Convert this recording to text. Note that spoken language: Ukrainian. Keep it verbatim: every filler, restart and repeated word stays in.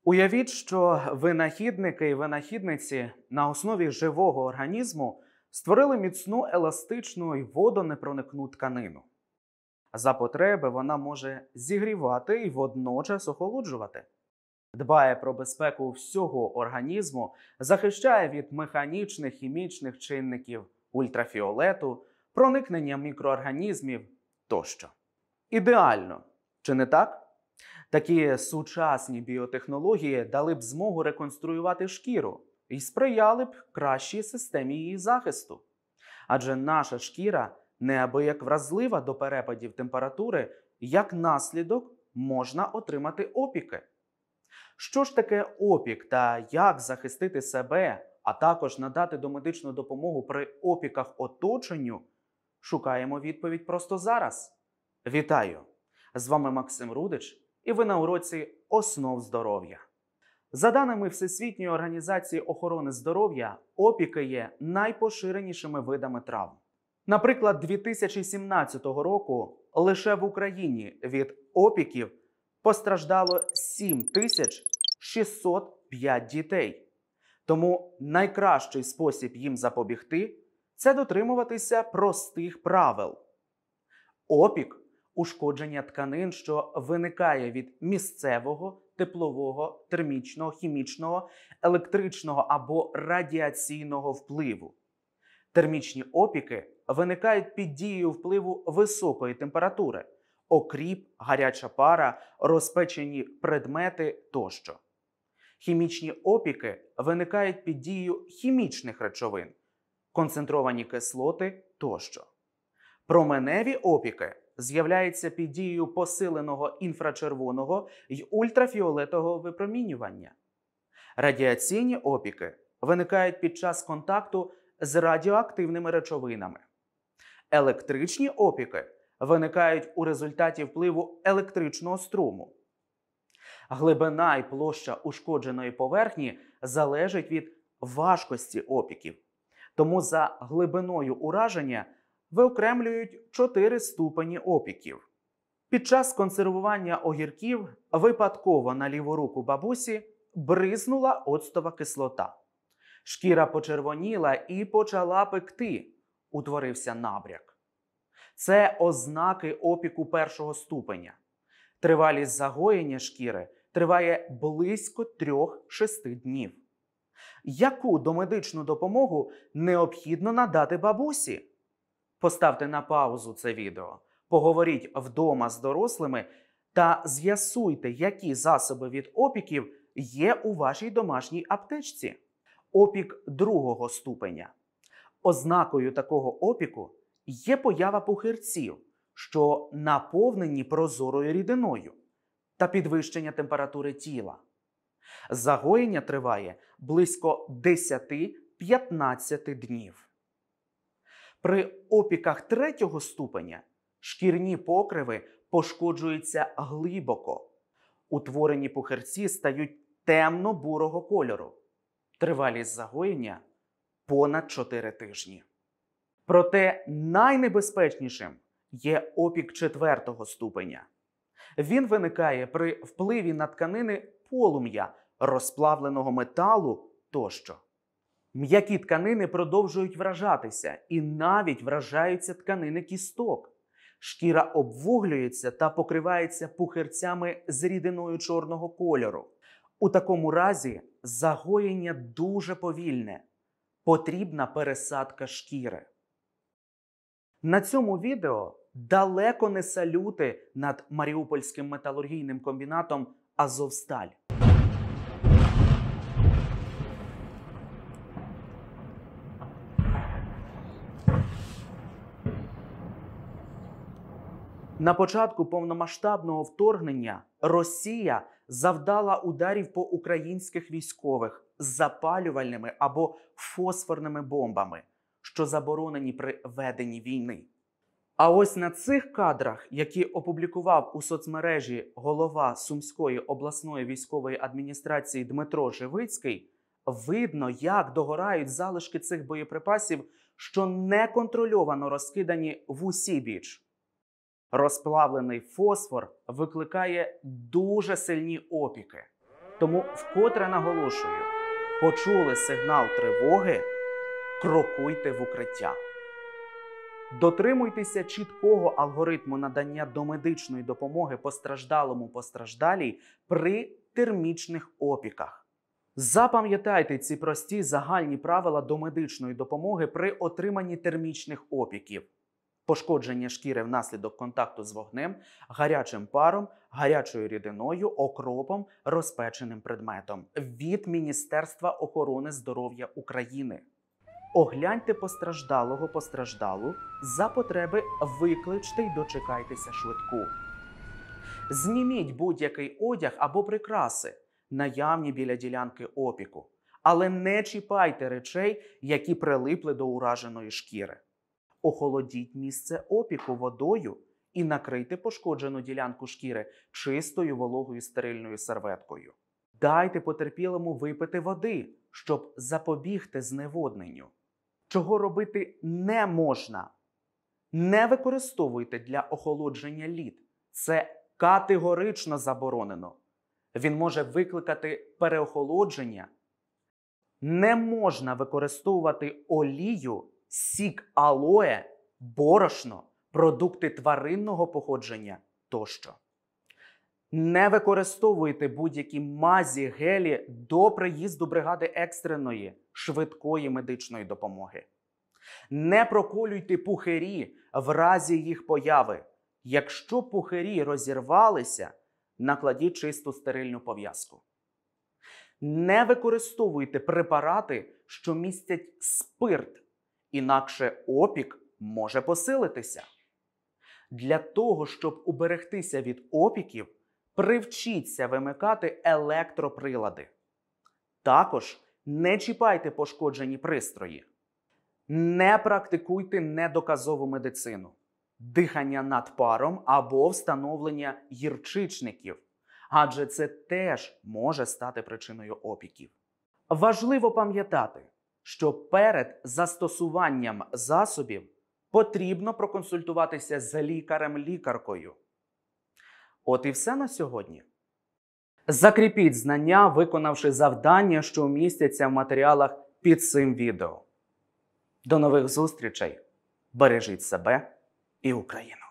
Уявіть, що винахідники і винахідниці на основі живого організму створили міцну, еластичну і водонепроникну тканину. За потреби вона може зігрівати і водночас охолоджувати. Дбає про безпеку всього організму, захищає від механічних, хімічних чинників, ультрафіолету, проникнення мікроорганізмів тощо. Ідеально, чи не так? Такі сучасні біотехнології дали б змогу реконструювати шкіру і сприяли б кращій системі її захисту. Адже наша шкіра неабияк вразлива до перепадів температури, як наслідок можна отримати опіки. Що ж таке опік та як захистити себе, а також надати домедичну допомогу при опіках оточенню, шукаємо відповідь просто зараз. Вітаю! З вами Максим Рудич, і ви на уроці «Основ здоров'я». За даними Всесвітньої організації охорони здоров'я, опіки є найпоширенішими видами травм. Наприклад, дві тисячі сімнадцятого року лише в Україні від опіків постраждало сім тисяч шістсот п'ять дітей. Тому найкращий спосіб їм запобігти – це дотримуватися простих правил. Опік – ушкодження тканин, що виникає від місцевого, теплового, термічного, хімічного, електричного або радіаційного впливу. Термічні опіки виникають під дією впливу високої температури – окріп, гаряча пара, розпечені предмети тощо. Хімічні опіки виникають під дією хімічних речовин – концентровані кислоти тощо. Променеві опіки з'являються під дією посиленого інфрачервоного й ультрафіолетового випромінювання. Радіаційні опіки виникають під час контакту з радіоактивними речовинами. Електричні опіки виникають у результаті впливу електричного струму. Глибина і площа ушкодженої поверхні залежить від важкості опіків. Тому за глибиною ураження виокремлюють чотири ступені опіків. Під час консервування огірків випадково на ліву руку бабусі бризнула оцтова кислота. Шкіра почервоніла і почала пекти. Утворився набряк. Це ознаки опіку першого ступеня. Тривалість загоєння шкіри триває близько трьох-шести днів. Яку домедичну допомогу необхідно надати бабусі? Поставте на паузу це відео, поговоріть вдома з дорослими та з'ясуйте, які засоби від опіків є у вашій домашній аптечці. Опік другого ступеня. Ознакою такого опіку є поява пухирців, що наповнені прозорою рідиною, та підвищення температури тіла. Загоєння триває близько десять-п'ятнадцять днів. При опіках третього ступеня шкірні покриви пошкоджуються глибоко. Утворені пухирці стають темно-бурого кольору. Тривалість загоєння – понад чотири тижні. Проте найнебезпечнішим є опік четвертого ступеня. Він виникає при впливі на тканини полум'я, розплавленого металу тощо. М'які тканини продовжують вражатися і навіть вражаються тканини кісток. Шкіра обвуглюється та покривається пухирцями з рідиною чорного кольору. У такому разі загоєння дуже повільне. Потрібна пересадка шкіри. На цьому відео далеко не салюти над Маріупольським металургійним комбінатом «Азовсталь». На початку повномасштабного вторгнення Росія завдала ударів по українських військових з запалювальними або фосфорними бомбами, що заборонені при веденні війни. А ось на цих кадрах, які опублікував у соцмережі голова Сумської обласної військової адміністрації Дмитро Живицький, видно, як догорають залишки цих боєприпасів, що неконтрольовано розкидані в усі біч. Розплавлений фосфор викликає дуже сильні опіки. Тому вкотре наголошую, почули сигнал тривоги, крокуйте в укриття. Дотримуйтеся чіткого алгоритму надання домедичної допомоги постраждалому-постраждалій при термічних опіках. Запам'ятайте ці прості загальні правила домедичної допомоги при отриманні термічних опіків. Пошкодження шкіри внаслідок контакту з вогнем, гарячим паром, гарячою рідиною, окропом, розпеченим предметом. Від Міністерства охорони здоров'я України. Огляньте постраждалого, постраждалу, за потреби викличте й дочекайтеся швидку. Зніміть будь-який одяг або прикраси, наявні біля ділянки опіку, але не чіпайте речей, які прилипли до ураженої шкіри. Охолодіть місце опіку водою і накрийте пошкоджену ділянку шкіри чистою вологою стерильною серветкою. Дайте потерпілому випити води, щоб запобігти зневодненню. Чого робити не можна? Не використовуйте для охолодження лід. Це категорично заборонено. Він може викликати переохолодження. Не можна використовувати олію, сік алоє, борошно, продукти тваринного походження тощо. Не використовуйте будь-які мазі, гелі до приїзду бригади екстреної, швидкої медичної допомоги. Не проколюйте пухирі в разі їх появи. Якщо пухирі розірвалися, накладіть чисту стерильну пов'язку. Не використовуйте препарати, що містять спирт, інакше опік може посилитися. Для того, щоб уберегтися від опіків, привчіться вимикати електроприлади. Також не чіпайте пошкоджені пристрої. Не практикуйте недоказову медицину, дихання над паром або встановлення гірчичників, адже це теж може стати причиною опіків. Важливо пам'ятати, що перед застосуванням засобів потрібно проконсультуватися з лікарем-лікаркою. От і все на сьогодні. Закріпіть знання, виконавши завдання, що містяться в матеріалах під цим відео. До нових зустрічей! Бережіть себе і Україну!